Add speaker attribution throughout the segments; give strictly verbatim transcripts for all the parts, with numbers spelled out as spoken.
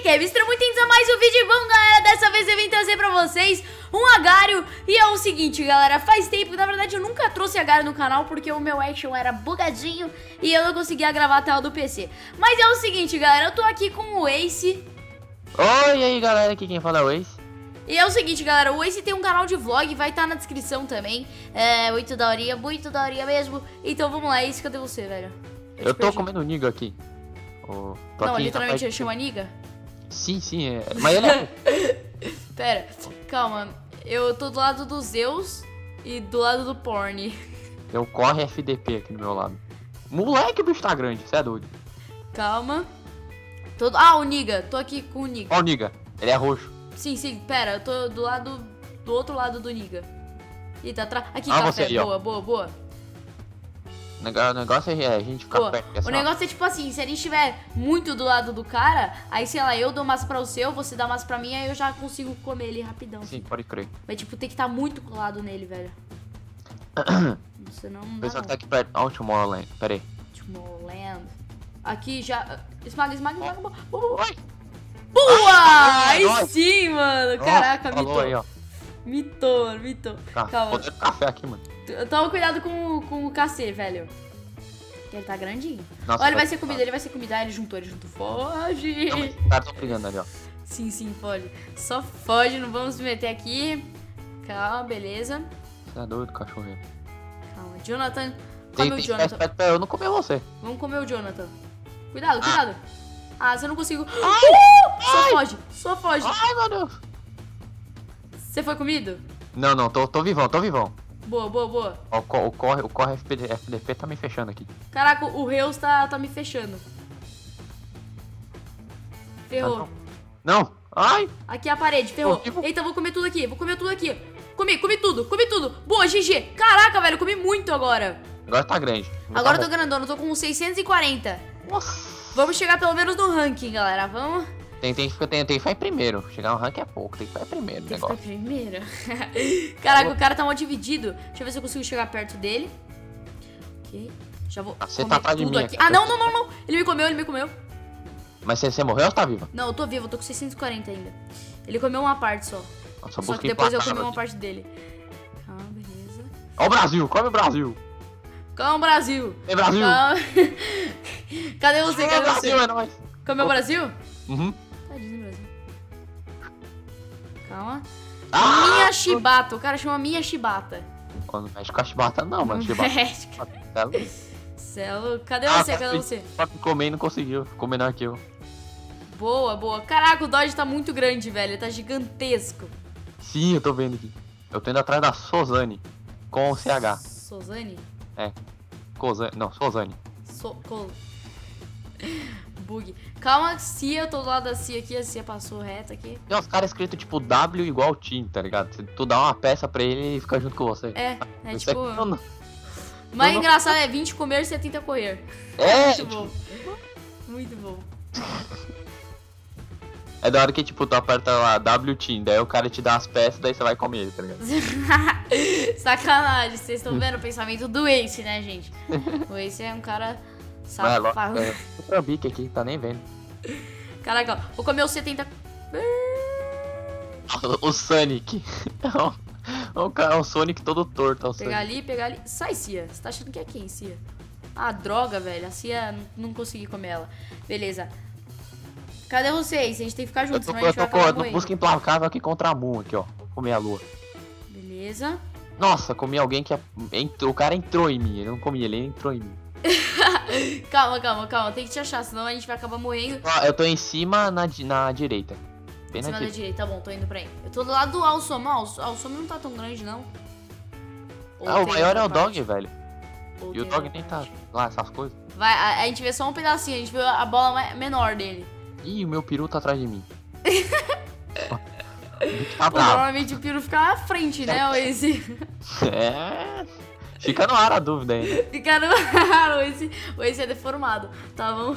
Speaker 1: Kevin, sejam muito bem-vindos a mais um vídeo. Bom, galera, dessa vez eu vim trazer pra vocês um agário. E é o seguinte, galera, faz tempo, na verdade eu nunca trouxe agário no canal porque o meu action era bugadinho e eu não conseguia gravar a tela do P C. Mas é o seguinte, galera, eu tô aqui com o Ace.
Speaker 2: Oi, e aí, galera, aqui quem fala é o Ace.
Speaker 1: E é o seguinte, galera, o Ace tem um canal de vlog, vai estar na descrição também. É muito daorinha, muito daorinha mesmo. Então vamos lá, Ace, cadê você, velho?
Speaker 2: Eu, eu tô perdi. comendo niga aqui. Oh, tô
Speaker 1: não,
Speaker 2: aqui,
Speaker 1: literalmente ele
Speaker 2: de...
Speaker 1: chama niga?
Speaker 2: Sim, sim, é. Mas ele é...
Speaker 1: Pera, calma. Eu tô do lado do Zeus e do lado do Porn.
Speaker 2: Eu corre F D P aqui do meu lado. Moleque, o bicho tá grande, você é doido.
Speaker 1: Calma. Todo... Ah, o Niga. Tô aqui com o Niga.
Speaker 2: Ó o Niga, ele é roxo.
Speaker 1: Sim, sim, pera, eu tô do lado... Do outro lado do Niga. Ih, tá atrás. Aqui,
Speaker 2: ah,
Speaker 1: café,
Speaker 2: você aí,
Speaker 1: boa,
Speaker 2: ó.
Speaker 1: boa, boa.
Speaker 2: O negócio é a gente ficar
Speaker 1: boa.
Speaker 2: perto.
Speaker 1: O negócio é tipo assim, se a gente estiver muito do lado do cara, aí sei lá, eu dou massa pra você, ou você dá massa pra mim, aí eu já consigo comer ele rapidão.
Speaker 2: Sim, pode crer.
Speaker 1: Mas tipo, tem que estar tá muito colado nele, velho. Você não dá.
Speaker 2: O pessoal que tá aqui perto. Ó, o Tomorrowland, pera aí.
Speaker 1: Tomorrowland. Aqui já... Esmaga, esmaga, esmaga. Boa!
Speaker 2: Oi.
Speaker 1: Boa!
Speaker 2: Ah,
Speaker 1: aí
Speaker 2: nossa.
Speaker 1: sim, mano. Caraca,
Speaker 2: Falou
Speaker 1: mitou.
Speaker 2: Aí, ó.
Speaker 1: Mitou, mano, mitou.
Speaker 2: Tá,
Speaker 1: calma.
Speaker 2: Poder café aqui, mano.
Speaker 1: Toma cuidado com, o- com o K C, velho. Que ele tá grandinho.
Speaker 2: Nossa,
Speaker 1: Olha, ele vai
Speaker 2: tá-
Speaker 1: ser comida, ele vai ser comida. Ah, ele juntou, ele juntou. Foge.
Speaker 2: Não, mas os caras tão brigando ali, ó.
Speaker 1: Sim, sim, foge. Só foge, não vamos se meter aqui. Calma, beleza.
Speaker 2: Você é doido, cachorro.
Speaker 1: Calma. Jonathan.
Speaker 2: Tem,
Speaker 1: Come o
Speaker 2: tem
Speaker 1: Jonathan.
Speaker 2: perto pra eu não comer você.
Speaker 1: Vamos comer o Jonathan. Cuidado,
Speaker 2: Ah.
Speaker 1: cuidado. Ah, você não conseguiu.
Speaker 2: Ai,
Speaker 1: Uh! Só
Speaker 2: ai.
Speaker 1: foge, só foge.
Speaker 2: Ai, meu Deus.
Speaker 1: Você foi comido?
Speaker 2: Não, não, tô, tô vivão, tô vivão.
Speaker 1: Boa, boa, boa.
Speaker 2: Ó, o, co- o corre, o corre F D P tá me fechando aqui.
Speaker 1: Caraca, o Reus tá, tá me fechando. Ferrou.
Speaker 2: Não! Ai!
Speaker 1: Aqui é a parede, ferrou.
Speaker 2: Ô, tipo-
Speaker 1: Eita, vou comer tudo aqui, vou comer tudo aqui. Comi, comi tudo, comi tudo. Boa, G G. Caraca, velho, comi muito agora.
Speaker 2: Agora tá grande.
Speaker 1: Agora eu
Speaker 2: tá
Speaker 1: tô grandona, eu tô com seiscentos e quarenta.
Speaker 2: bom. Nossa!
Speaker 1: Vamos chegar pelo menos no ranking, galera. Vamos.
Speaker 2: Tem, tem, tem, tem que ficar em primeiro. Chegar no rank é pouco, tem que ficar em primeiro o
Speaker 1: Tem que ficar
Speaker 2: negócio.
Speaker 1: primeiro. Caraca, o cara tá mal dividido. Deixa eu ver se eu consigo chegar perto dele. Ok. Já vou
Speaker 2: Ah, você
Speaker 1: comer
Speaker 2: tá atrás de
Speaker 1: tudo
Speaker 2: mim
Speaker 1: aqui.
Speaker 2: aqui.
Speaker 1: Ah, não, não, não, não. Ele me comeu, ele me comeu.
Speaker 2: Mas você, você morreu ou tá viva?
Speaker 1: Não, eu tô vivo, eu tô com seiscentos e quarenta ainda. Ele comeu uma parte só.
Speaker 2: Nossa,
Speaker 1: Só
Speaker 2: busca
Speaker 1: que depois eu comi
Speaker 2: implacável
Speaker 1: uma
Speaker 2: aqui.
Speaker 1: parte dele. Calma, beleza.
Speaker 2: Ó o Brasil, come o Brasil.
Speaker 1: Calma, Brasil.
Speaker 2: Ei, Brasil!
Speaker 1: Calma. Cadê você?
Speaker 2: Ah,
Speaker 1: Cadê
Speaker 2: Brasil,
Speaker 1: você?
Speaker 2: é nóis.
Speaker 1: Comeu o Brasil?
Speaker 2: Uhum.
Speaker 1: Tadinho do Brasil. Calma.
Speaker 2: Ah!
Speaker 1: Minha Shibata. O cara chama Minha Shibata.
Speaker 2: Ó, não mexe com a chibata não, mano. Chibata.
Speaker 1: Mexe.
Speaker 2: Tá louco?
Speaker 1: Celo. Cadê
Speaker 2: Ah,
Speaker 1: você?
Speaker 2: tá
Speaker 1: Cadê
Speaker 2: feito.
Speaker 1: você?
Speaker 2: Só que comer e não conseguiu. Ficou menor que eu.
Speaker 1: Boa, boa. Caraca, o Dodge tá muito grande, velho. Ele tá gigantesco.
Speaker 2: Sim, eu tô vendo aqui. Eu tô indo atrás da Sozane. Com o C H.
Speaker 1: Sozane?
Speaker 2: É. Cozane. Não, Sozane.
Speaker 1: So... Co... Bug. Calma, Cia. Eu tô do lado da Cia aqui. A Cia passou reto aqui.
Speaker 2: Tem uns caras escritos tipo W igual Team, tá ligado? Se tu dá uma peça pra ele, ele fica junto com você.
Speaker 1: É, é
Speaker 2: Isso
Speaker 1: tipo...
Speaker 2: aqui não-
Speaker 1: O mais
Speaker 2: não-
Speaker 1: engraçado é vinte comer, setenta correr.
Speaker 2: É,
Speaker 1: Muito bom. Muito bom.
Speaker 2: é da hora que tipo, tu aperta lá W Team, daí o cara te dá as peças, daí você vai comer ele, tá ligado?
Speaker 1: Sacanagem, vocês estão vendo o pensamento do Ace, né, gente? O Ace é um cara
Speaker 2: Vai, logo.
Speaker 1: safado.
Speaker 2: É, o Trambique aqui, tá nem vendo.
Speaker 1: Caraca, ó, vou comer os setenta...
Speaker 2: O, o Sonic. É o, cara- é o Sonic todo torto, é o
Speaker 1: Pegar
Speaker 2: Sonic.
Speaker 1: ali, pegar ali. Sai, Cia. Você tá achando que é quem, Cia? Ah, droga, velho. A Cia não, não consegui comer ela. Beleza. Cadê vocês? A gente tem que ficar
Speaker 2: Eu
Speaker 1: juntos,
Speaker 2: tô,
Speaker 1: senão a
Speaker 2: eu
Speaker 1: gente vai
Speaker 2: tô
Speaker 1: acabar
Speaker 2: correndo,
Speaker 1: morrendo.
Speaker 2: busca implacável aqui contra a Moon aqui, ó. Vou comer a lua.
Speaker 1: Beleza.
Speaker 2: Nossa, comi alguém que entrou, o cara entrou em mim, ele não comia, ele entrou em mim.
Speaker 1: Calma, calma, calma. Tem que te achar, senão a gente vai acabar morrendo.
Speaker 2: Ah, eu tô em cima na, di- na direita. Bem
Speaker 1: Em
Speaker 2: na
Speaker 1: cima da
Speaker 2: direita.
Speaker 1: direita, tá bom, tô indo pra aí. Eu tô do lado do Alsoma. Ah, o Alsoma não tá tão grande, não. Ou
Speaker 2: Ah, o
Speaker 1: tem
Speaker 2: maior é
Speaker 1: outra
Speaker 2: o Dog,
Speaker 1: parte?
Speaker 2: velho.
Speaker 1: Ou
Speaker 2: E o
Speaker 1: tem
Speaker 2: Dog
Speaker 1: outra
Speaker 2: nem tá
Speaker 1: parte?
Speaker 2: lá, essas coisas.
Speaker 1: Vai, a, a gente vê só um pedacinho, a gente vê a bola ma- menor dele.
Speaker 2: Ih, o meu peru tá atrás de mim. Tá
Speaker 1: Pô,
Speaker 2: bravo.
Speaker 1: normalmente o Piro fica na frente, né, o Ace?
Speaker 2: É. Fica no ar a dúvida ainda.
Speaker 1: Fica no ar, o Ace, o Ace é deformado, tá bom?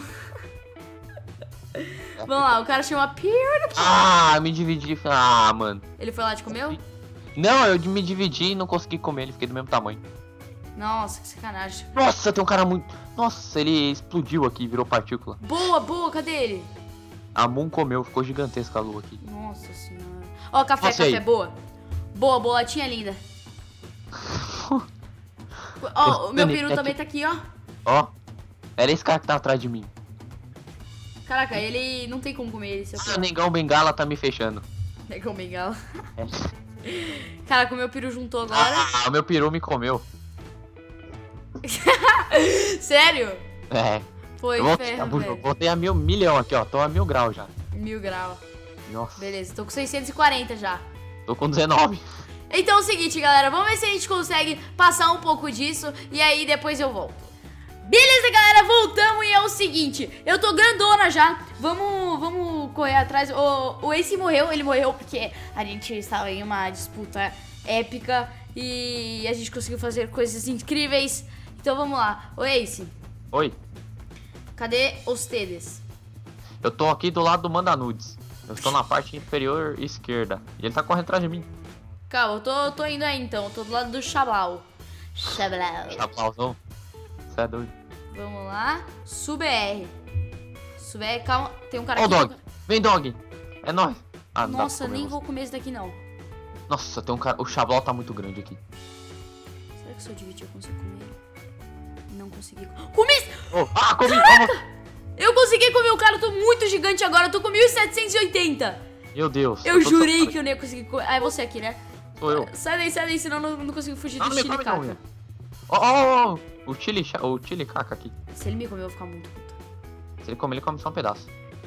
Speaker 1: Vamos lá, o cara chama Piro.
Speaker 2: Ah, me dividi. Ah, mano.
Speaker 1: Ele foi lá, te comeu?
Speaker 2: Não, eu me dividi e não consegui comer, ele fiquei do mesmo tamanho.
Speaker 1: Nossa, que sacanagem.
Speaker 2: Nossa, tem um cara muito... Nossa, ele explodiu aqui, virou partícula.
Speaker 1: Boa, boa, cadê ele?
Speaker 2: A Moon comeu, ficou gigantesca a lua aqui.
Speaker 1: Nossa senhora. Ó, café,
Speaker 2: Nossa,
Speaker 1: café,
Speaker 2: aí.
Speaker 1: boa. Boa, bolotinha linda. Ó, o meu peru
Speaker 2: É
Speaker 1: também
Speaker 2: que-
Speaker 1: tá aqui, ó.
Speaker 2: Ó, era esse cara que tá atrás de mim.
Speaker 1: Caraca, ele não tem como comer ele, seu
Speaker 2: Ah, o
Speaker 1: peru.
Speaker 2: Negão Bengala tá me fechando.
Speaker 1: Negão bengala.
Speaker 2: É.
Speaker 1: Caraca, o meu peru juntou agora.
Speaker 2: Ah, o meu peru me comeu.
Speaker 1: Sério?
Speaker 2: É.
Speaker 1: Foi,
Speaker 2: Eu
Speaker 1: ferro,
Speaker 2: vou, eu
Speaker 1: velho.
Speaker 2: botei a mil milhão aqui, ó. Tô a mil graus já.
Speaker 1: Mil grau.
Speaker 2: Nossa,
Speaker 1: Beleza, tô com seiscentos e quarenta já.
Speaker 2: tô com dezenove.
Speaker 1: Então é o seguinte, galera, vamos ver se a gente consegue passar um pouco disso e aí depois eu volto. Beleza, galera, voltamos e é o seguinte, eu tô grandona já, vamos, vamos correr atrás. O, o Ace morreu, ele morreu porque a gente estava em uma disputa épica e a gente conseguiu fazer coisas incríveis. Então vamos lá, o Ace,
Speaker 2: Oi,
Speaker 1: cadê os Tedes?
Speaker 2: eu tô aqui do lado do Manda Nudes. Eu estou na parte inferior esquerda. E ele tá correndo atrás de mim.
Speaker 1: Calma, eu tô, tô indo aí então, tô do lado do Xablau. Xablau.
Speaker 2: Aplausão. Você é doido.
Speaker 1: Vamos lá, Sub R. Sub R, calma, tem um cara
Speaker 2: Ó o
Speaker 1: aqui.
Speaker 2: dog.
Speaker 1: tem um
Speaker 2: Vem, dog. É nóis. Ah,
Speaker 1: cara-
Speaker 2: não dá pra
Speaker 1: Nossa,
Speaker 2: comer
Speaker 1: nem
Speaker 2: você.
Speaker 1: vou comer esse daqui não.
Speaker 2: Nossa, tem um cara. O Xablau tá muito grande aqui.
Speaker 1: Será que se eu dividir eu consigo comer? Não consegui. Comi!
Speaker 2: Oh, ah, comi! Oh,
Speaker 1: Eu consegui comer o cara, eu tô muito gigante agora, eu tô com mil setecentos e oitenta.
Speaker 2: meu Deus.
Speaker 1: Eu
Speaker 2: tô
Speaker 1: jurei
Speaker 2: só-
Speaker 1: que eu não ia conseguir comer. Ah, é você aqui, né?
Speaker 2: Sou eu.
Speaker 1: Sai daí, sai daí, senão eu não, não consigo fugir
Speaker 2: Não,
Speaker 1: do
Speaker 2: não me
Speaker 1: Chile
Speaker 2: come não,
Speaker 1: Caca.
Speaker 2: Ó, ó, ó, o Chile, cha- o Chile caca aqui.
Speaker 1: Se ele me comer, eu vou ficar muito puta.
Speaker 2: Se ele comer, ele come só um pedaço.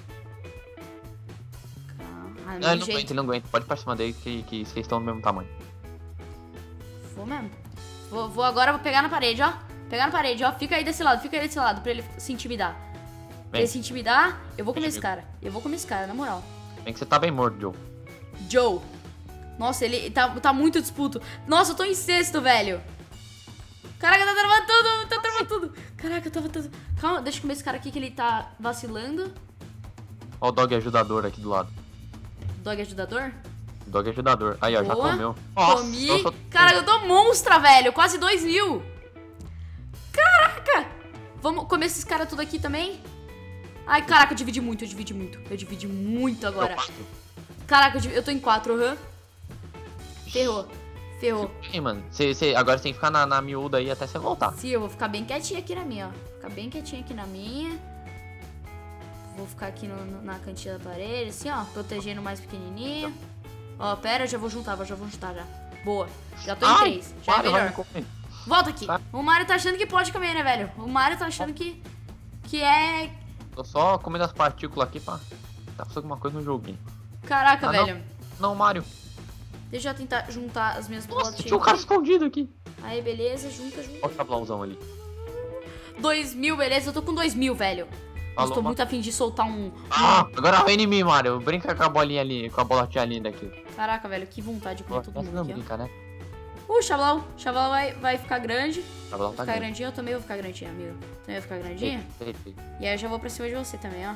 Speaker 1: Ah,
Speaker 2: Não,
Speaker 1: não,
Speaker 2: ele não
Speaker 1: jeito.
Speaker 2: aguenta, ele não aguenta. Pode ir pra cima dele que, que vocês estão do mesmo tamanho.
Speaker 1: Vou mesmo. Vou, vou agora, vou pegar na parede, ó. Pegar na parede, ó. Fica aí desse lado, fica aí desse lado, pra ele se intimidar. Pra
Speaker 2: Vem.
Speaker 1: ele se intimidar, eu vou comer esse
Speaker 2: Comigo.
Speaker 1: cara. Eu vou comer esse cara, na moral.
Speaker 2: Tem que você tá bem morto, Joe.
Speaker 1: Joe. Nossa, ele tá, tá muito disputo. Nossa, eu tô em sexto, velho. Caraca, tá travando tudo, tá travando tudo. Caraca, eu tava tudo. Calma, deixa eu comer esse cara aqui que ele tá vacilando.
Speaker 2: Ó o dog ajudador aqui do lado.
Speaker 1: Dog ajudador.
Speaker 2: O dog ajudador. Aí, ó, já
Speaker 1: Boa.
Speaker 2: comeu.
Speaker 1: Comi.
Speaker 2: eu sou-
Speaker 1: Caraca, eu tô monstra, velho. Quase dois mil. Caraca. Vamos comer esses caras tudo aqui também? Ai, caraca, eu dividi muito, eu dividi muito. Eu dividi muito agora.
Speaker 2: Eu quatro.
Speaker 1: Caraca, eu, divi- eu tô em quatro, aham. Ferrou. Ferrou.
Speaker 2: Ih, mano, cê, cê, agora você tem que ficar na, na miúda aí até você voltar.
Speaker 1: Sim, eu vou ficar bem quietinha aqui na minha, ó. Ficar bem quietinha aqui na minha. Vou ficar aqui no- no- na cantinha da parede, assim, ó. Protegendo mais pequenininho. Ó, pera, eu já vou juntar, já vou juntar já. Boa. Já tô em
Speaker 2: Ai,
Speaker 1: três. Já é
Speaker 2: para, vai me
Speaker 1: melhor.
Speaker 2: comer.
Speaker 1: Volta aqui.
Speaker 2: Tá.
Speaker 1: O Mario tá achando que pode comer, né, velho? O Mario tá achando que, que é...
Speaker 2: Tô só comendo as partículas aqui pra tá fazendo alguma coisa no joguinho.
Speaker 1: Caraca,
Speaker 2: Ah, não.
Speaker 1: velho.
Speaker 2: Não, Mario.
Speaker 1: Deixa eu tentar juntar as minhas
Speaker 2: Nossa,
Speaker 1: botinhas.
Speaker 2: tinha um cara escondido aqui.
Speaker 1: Aí, beleza. Junta, junta.
Speaker 2: Olha o tablauzão ali.
Speaker 1: Dois mil, beleza. Eu tô com dois mil, velho. Nossa,
Speaker 2: Alô,
Speaker 1: tô
Speaker 2: Ma-
Speaker 1: muito afim de soltar um...
Speaker 2: Ah, agora vem em mim, Mario. Brinca com a bolinha ali, com a bolotinha linda aqui.
Speaker 1: Caraca, velho. Que vontade de comer todo
Speaker 2: Essa
Speaker 1: mundo
Speaker 2: não
Speaker 1: aqui, ó.
Speaker 2: brinca, né?
Speaker 1: Uh, Xablau. Xablau vai, vai ficar grande.
Speaker 2: Tablão
Speaker 1: Vai
Speaker 2: tá
Speaker 1: ficar
Speaker 2: grande.
Speaker 1: grandinho, eu também vou ficar grandinho, amigo. Também vou ficar grandinho.
Speaker 2: Feito, feito.
Speaker 1: E aí eu já vou pra cima de você também, ó.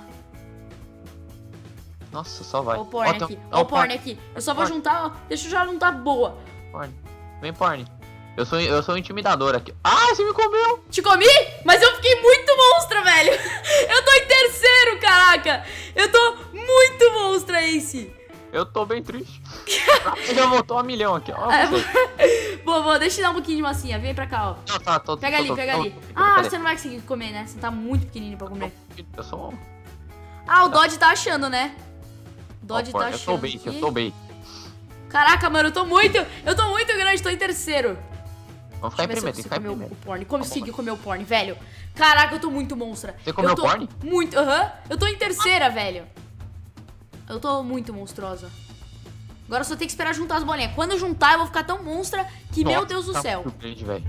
Speaker 2: Nossa, só vai.
Speaker 1: Ó o porn
Speaker 2: Ó, tem um-
Speaker 1: aqui.
Speaker 2: ó,
Speaker 1: Ó o porn aqui. Eu só vou
Speaker 2: Porn.
Speaker 1: juntar, ó. Deixa eu já juntar boa.
Speaker 2: Porn. Vem, porn. Eu sou, eu sou um intimidador aqui. Ah, você me comeu!
Speaker 1: Te comi? Mas eu fiquei muito monstra, velho. Eu tô em terceiro, caraca. Eu tô muito monstra, Ace.
Speaker 2: Eu tô bem triste. Ele já voltou a milhão aqui, ó.
Speaker 1: É,
Speaker 2: você.
Speaker 1: boa, boa. Deixa eu dar um pouquinho de massinha. Vem pra cá, ó.
Speaker 2: Não, tá, tô,
Speaker 1: Pega
Speaker 2: tô,
Speaker 1: ali,
Speaker 2: tô,
Speaker 1: pega
Speaker 2: tô,
Speaker 1: ali.
Speaker 2: tô, tô,
Speaker 1: Ah,
Speaker 2: cadê?
Speaker 1: você não vai conseguir comer, né? Você tá muito pequenininho pra comer.
Speaker 2: Eu sou um...
Speaker 1: Ah, o Dodge tá achando, né? Dodge
Speaker 2: Ó,
Speaker 1: tá
Speaker 2: porn, eu sou
Speaker 1: achando
Speaker 2: bait,
Speaker 1: aqui.
Speaker 2: eu sou bait.
Speaker 1: Caraca, mano, eu tô muito... Eu tô muito grande, tô em terceiro.
Speaker 2: Vamos ficar em
Speaker 1: Deixa eu ver
Speaker 2: primeiro,
Speaker 1: se
Speaker 2: tem que
Speaker 1: eu
Speaker 2: ficar em
Speaker 1: consigo comer
Speaker 2: primeiro.
Speaker 1: o porn. Consegui comer o porn, velho. Caraca, eu tô muito monstra.
Speaker 2: Você comeu
Speaker 1: eu tô
Speaker 2: porn?
Speaker 1: Muito, aham. Eu tô em terceira, velho. Eu tô muito monstruosa. Agora eu só tenho que esperar juntar as bolinhas. Quando eu juntar, eu vou ficar tão monstra que, meu
Speaker 2: Nossa,
Speaker 1: Deus do
Speaker 2: tá
Speaker 1: céu.
Speaker 2: muito grande, velho.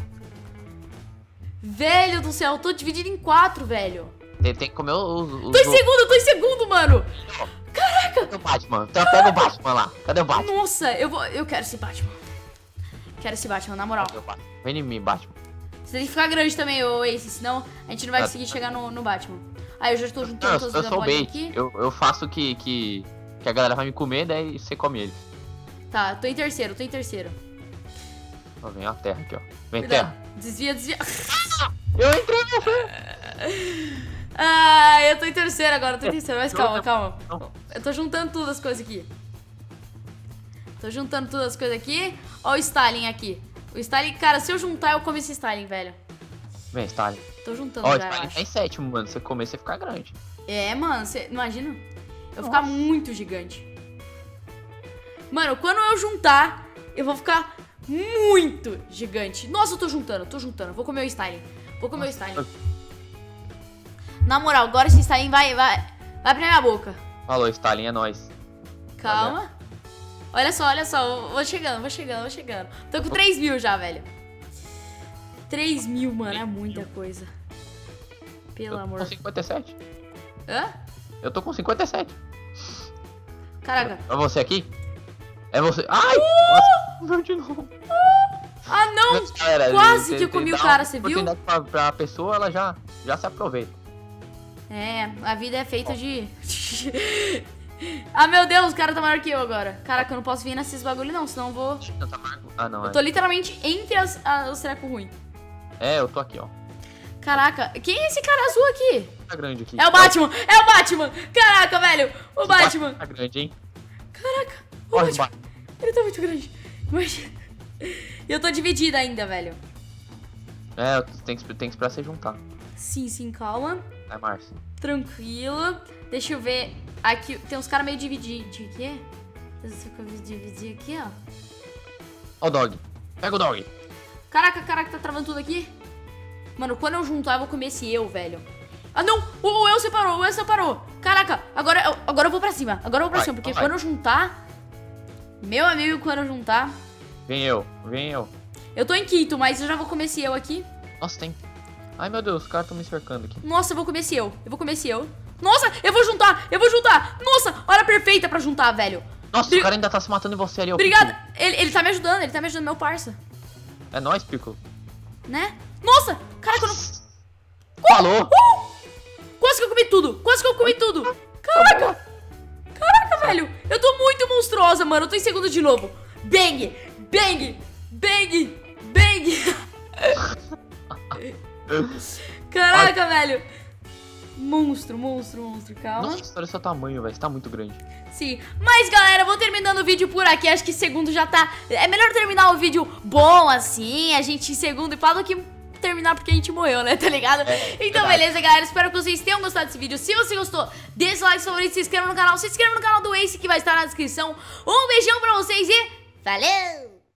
Speaker 1: Velho do céu, eu tô dividido em quatro, velho.
Speaker 2: Tem, tem que comer os... os
Speaker 1: Tô em
Speaker 2: do-
Speaker 1: segundo, eu tô em segundo, mano.
Speaker 2: Cadê o Batman? Então pega o Batman lá. Cadê o Batman?
Speaker 1: Nossa, eu vou... Eu quero esse Batman. Quero esse Batman, na moral.
Speaker 2: Cadê o Batman? Vem em mim, Batman.
Speaker 1: Você tem que ficar grande também, ô Ace, senão a gente não vai
Speaker 2: Tá.
Speaker 1: conseguir chegar no, no Batman. Aí eu já estou
Speaker 2: Não,
Speaker 1: juntando
Speaker 2: eu,
Speaker 1: todas
Speaker 2: eu
Speaker 1: as
Speaker 2: sou
Speaker 1: bolinhas
Speaker 2: bait.
Speaker 1: aqui.
Speaker 2: Eu, eu faço que, que, que a galera vai me comer, daí você come eles.
Speaker 1: Tá, tô em terceiro, tô em terceiro.
Speaker 2: Ó, vem a terra aqui, ó. Vem
Speaker 1: Cuidado.
Speaker 2: terra.
Speaker 1: Desvia, desvia.
Speaker 2: Eu entrei, meu filho.
Speaker 1: Ah, eu tô em terceiro agora, eu tô em terceiro. Mas calma, calma. Eu tô juntando tudo as coisas aqui. Tô juntando todas as coisas aqui. Ó o Stalin aqui. O Stalin, cara, se eu juntar, eu como esse Stalin, velho.
Speaker 2: Vem, Stalin.
Speaker 1: Tô juntando
Speaker 2: Ó,
Speaker 1: já,
Speaker 2: o Stalin tá em sétimo, mano. Se você comer, você fica grande.
Speaker 1: É, mano, você imagina eu vou ficar muito gigante. Mano, quando eu juntar, eu vou ficar muito gigante. Nossa, eu tô juntando, tô juntando. Vou comer o Stalin. Vou comer Nossa. o Stalin. Na moral, agora esse Stalin vai, vai, vai pra minha boca.
Speaker 2: Falou, Stalin, é nóis.
Speaker 1: Calma.
Speaker 2: Valeu.
Speaker 1: Olha só, olha só. Vou chegando, vou chegando, vou chegando. Tô com três mil já, velho. três mil, mano, é muita coisa. Pelo
Speaker 2: eu
Speaker 1: amor.
Speaker 2: Tô com cinquenta e sete.
Speaker 1: Hã?
Speaker 2: Eu tô com cinquenta e sete.
Speaker 1: Caraca.
Speaker 2: É você aqui? É você. Ai! Uh! Nossa, de novo.
Speaker 1: Ah, não!
Speaker 2: Mas, galera,
Speaker 1: quase
Speaker 2: você,
Speaker 1: que eu comi
Speaker 2: você
Speaker 1: o cara, você viu?
Speaker 2: Pra, pra pessoa, ela já, já se aproveita.
Speaker 1: É, a vida é feita de... Ah, meu Deus, o cara tá maior que eu agora. Caraca, eu não posso vir nesses bagulho não, senão eu vou...
Speaker 2: Ah, não,
Speaker 1: eu
Speaker 2: é.
Speaker 1: tô literalmente entre as, as, os trecos ruins.
Speaker 2: É, eu tô aqui, ó.
Speaker 1: Caraca, quem é esse cara azul aqui?
Speaker 2: Tá grande aqui.
Speaker 1: É o Batman, é o Batman. Caraca, velho, o Batman.
Speaker 2: Tá grande, hein?
Speaker 1: Caraca, o
Speaker 2: Olha,
Speaker 1: Batman. Ele tá muito grande. Imagina. E eu tô dividida ainda, velho.
Speaker 2: É, tem que, tem que esperar você juntar.
Speaker 1: Sim, sim, calma.
Speaker 2: É, Márcio.
Speaker 1: Tranquilo. Deixa eu ver. Aqui tem uns caras meio divididos. De quê? Deixa eu dividir aqui, ó.
Speaker 2: Ó o dog. Pega o dog.
Speaker 1: Caraca, caraca, tá travando tudo aqui. Mano, quando eu juntar, eu vou comer esse eu, velho. Ah, não! O, o eu separou, o eu separou. Caraca, agora, eu- agora eu vou pra cima. Agora eu vou pra
Speaker 2: Vai,
Speaker 1: cima, porque
Speaker 2: vai.
Speaker 1: quando eu juntar... Meu amigo, quando eu juntar...
Speaker 2: Vem eu, vem eu.
Speaker 1: Eu tô em quinto, mas eu já vou comer esse eu aqui.
Speaker 2: Nossa, tem. Ai, meu Deus, os caras estão me cercando aqui.
Speaker 1: Nossa, eu vou comer esse eu. Eu vou comer esse eu. Nossa, eu vou juntar, eu vou juntar. Nossa, hora perfeita pra juntar, velho.
Speaker 2: Nossa,
Speaker 1: Bri-
Speaker 2: o cara ainda tá se matando em você ali, ó.
Speaker 1: Obrigada. Ele, ele tá me ajudando, ele tá me ajudando, meu parça.
Speaker 2: É nóis, Piccolo.
Speaker 1: Né? Nossa, caraca, eu não...
Speaker 2: Falou!
Speaker 1: Uh! Quase que eu comi tudo, quase que eu comi tudo. Caraca. Caraca, velho. Eu tô muito monstruosa, mano. Eu tô em segundo de novo. Bang, bang, bang, bang. Caraca, velho. Monstro, monstro, monstro. Calma.
Speaker 2: Nossa, olha o seu tamanho, velho. Você tá muito grande.
Speaker 1: Sim, mas galera, eu vou terminando o vídeo por aqui. Acho que segundo já tá... É melhor terminar o vídeo bom assim, a gente em segundo e pá, do que terminar porque a gente morreu, né, tá ligado?
Speaker 2: É,
Speaker 1: então
Speaker 2: verdade.
Speaker 1: beleza, galera, espero que vocês tenham gostado desse vídeo. Se você gostou, deixa o like favorito, se inscreva no canal. Se inscreva no canal do Ace que vai estar na descrição. Um beijão pra vocês e... Valeu!